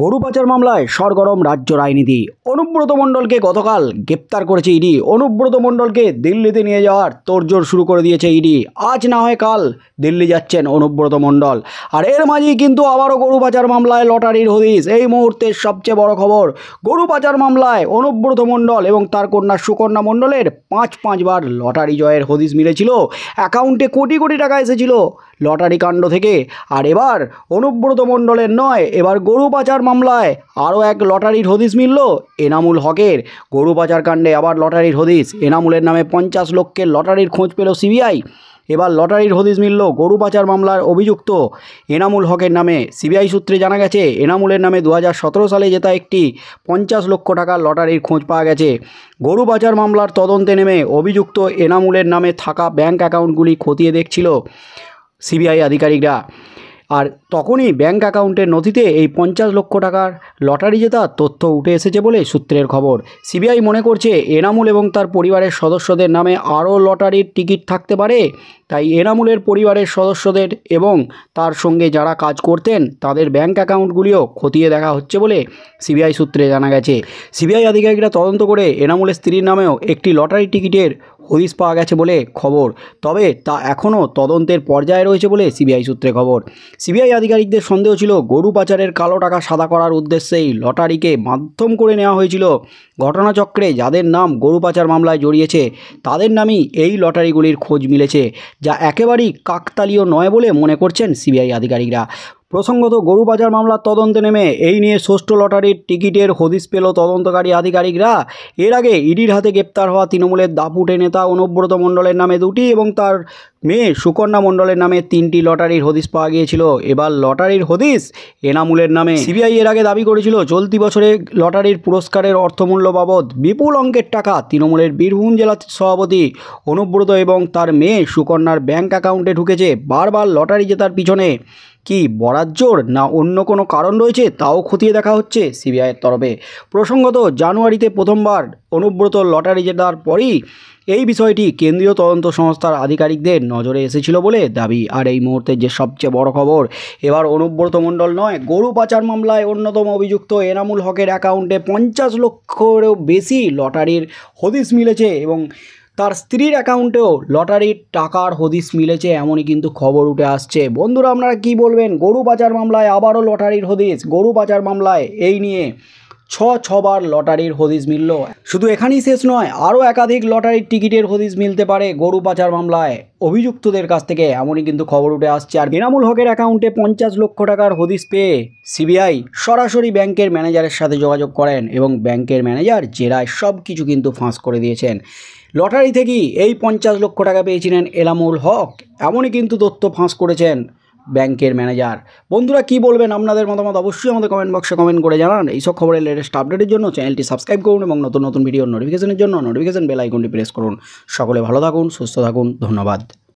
গরু পাচার মামলায় সরগরম রাজ্য রাজনীতি। অনুব্রত মণ্ডলকে গতকাল গ্রেপ্তার করেছে ইডি। অনুব্রত মণ্ডলকে দিল্লিতে নিয়ে যাওয়ার তোড়জোড় শুরু করে দিয়েছে ইডি। আজ না হয় কাল দিল্লি যাচ্ছেন অনুব্রত মণ্ডল। আর এর মাঝেই কিন্তু আবারও গরু পাচার মামলায় লটারির হদিশ। এই মুহূর্তের সবচেয়ে বড় খবর, গরু পাচার মামলায় অনুব্রত মণ্ডল এবং তার কন্যা সুকন্যা মণ্ডলের পাঁচবার লটারি জয়ের হদিশ মিলেছিল। অ্যাকাউন্টে কোটি কোটি টাকা এসেছিল লটারি কাণ্ড থেকে। আর এবার অনুব্রত মণ্ডলের নয়, এবার গরু পাচার মামলায় আরও এক লটারির হদিশ মিলল এনামুল হকের। গরু পাচার কাণ্ডে আবার লটারির হদিশ। এনামুলের নামে 50 লক্ষের লটারির খোঁজ পেল সিবিআই। এবার লটারির হদিশ মিলল গরু পাচার মামলার অভিযুক্ত এনামুল হকের নামে। সিবিআই সূত্রে জানা গেছে, এনামুলের নামে 2017 সালে জেতা একটি 50 লক্ষ টাকার লটারির খোঁজ পাওয়া গেছে। গরু পাচার মামলার তদন্তে নেমে অভিযুক্ত এনামুলের নামে থাকা ব্যাংক অ্যাকাউন্টগুলি খতিয়ে দেখছিল সিবিআই আধিকারিকরা। আর তখনই ব্যাংক অ্যাকাউন্টের নথিতে এই 50 লক্ষ টাকার লটারি জেতার তথ্য উঠে এসেছে বলে সূত্রের খবর। সিবিআই মনে করছে এনামুল এবং তার পরিবারের সদস্যদের নামে আরও লটারির টিকিট থাকতে পারে। তাই এনামুলের পরিবারের সদস্যদের এবং তার সঙ্গে যারা কাজ করতেন তাদের ব্যাংক অ্যাকাউন্টগুলিও খতিয়ে দেখা হচ্ছে বলে সিবিআই সূত্রে জানা গেছে। সিবিআই আধিকারিকরা তদন্ত করে এনামুলের স্ত্রীর নামেও একটি লটারি টিকিটের হদিশ পাওয়া গেছে বলে খবর। তবে তা এখনও তদন্তের পর্যায়ে রয়েছে বলে সিবিআই সূত্রে খবর। সিবিআই আধিকারিকদের সন্দেহ ছিল গরু পাচারের কালো টাকা সাদা করার উদ্দেশ্যেই লটারিকে মাধ্যম করে নেওয়া হয়েছিল। ঘটনাচক্রে যাদের নাম গরু পাচার মামলায় জড়িয়েছে তাদের নামই এই লটারিগুলির খোঁজ মিলেছে, যা একেবারেই কাকতালীয় নয় বলে মনে করছেন সিবিআই আধিকারিকরা। প্রসঙ্গত, গরু পাচার মামলার তদন্তে নেমে এই নিয়ে ষষ্ঠ লটারির টিকিটের হদিশ পেল তদন্তকারী আধিকারিকরা। এর আগে ইডির হাতে গ্রেপ্তার হওয়া তৃণমূলের দাপুটে নেতা অনুব্রত মণ্ডলের নামে 2টি এবং তার মেয়ে সুকন্যা মণ্ডলের নামে 3টি লটারির হদিশ পাওয়া গিয়েছিল। এবার লটারির হদিশ এনামুলের নামে। সিবিআই এর আগে দাবি করেছিল চলতি বছরে লটারির পুরস্কারের অর্থমূল্য বাবদ বিপুল অঙ্কের টাকা তৃণমূলের বীরভূম জেলা সভাপতি অনুব্রত এবং তার মেয়ে সুকন্যার ব্যাংক অ্যাকাউন্টে ঢুকেছে। বারবার লটারি জেতার পিছনে কি বরাজ্জোর না অন্য কোনো কারণ রয়েছে তাও খতিয়ে দেখা হচ্ছে সিবিআইয়ের তরফে। প্রসঙ্গত, জানুয়ারিতে প্রথমবার অনুব্রত লটারি জেতার পরই এই বিষয়টি কেন্দ্রীয় তদন্ত সংস্থার আধিকারিকদের নজরে এসেছিল বলে দাবি। আর এই মুহূর্তে যে সবচেয়ে বড় খবর, এবার অনুব্রত মণ্ডল নয়, গরু পাচার মামলায় অন্যতম অভিযুক্ত এনামুল হকের অ্যাকাউন্টে 50 লক্ষেরও বেশি লটারির হদিশ মিলেছে এবং তার স্ত্রীর অ্যাকাউন্টেও লটারির টাকার হদিশ মিলেছে, এমনই কিন্তু খবর উঠে আসছে। বন্ধুরা, আপনারা কি বলবেন? গরু পাচার মামলায় আবারও লটারির হদিশ। গরু পাচার মামলায় এই নিয়ে ছবার লটারির হদিশ মিলল। শুধু এখানেই শেষ নয়, আরও একাধিক লটারির টিকিটের হদিশ মিলতে পারে গরু পাচার মামলায় অভিযুক্তদের কাছ থেকে, এমনই কিন্তু খবর উঠে আসছে। আর এনামুল হকের অ্যাকাউন্টে 50 লক্ষ টাকার হদিশ পেয়ে সিবিআই সরাসরি ব্যাংকের ম্যানেজারের সাথে যোগাযোগ করেন এবং ব্যাংকের ম্যানেজার জেরায় সব কিছু কিন্তু ফাঁস করে দিয়েছেন। লটারি থেকেই এই 50 লক্ষ টাকা পেয়েছিলেন এনামুল হক, এমনই কিন্তু তথ্য ফাঁস করেছেন ব্যাংকের ম্যানেজার। বন্ধুরা, কি বলবেন? আপনাদের মতামত অবশ্যই আমাদের কমেন্ট বক্সে কমেন্ট করে জানান। এইসব খবরের লেটেস্ট আপডেটের জন্য চ্যানেলটি সাবস্ক্রাইব করুন এবং নতুন নতুন ভিডিওর নোটিফিকেশনের জন্য নোটিফিকেশন বেল আইকনটি প্রেস করুন। সকলে ভালো থাকুন, সুস্থ থাকুন, ধন্যবাদ।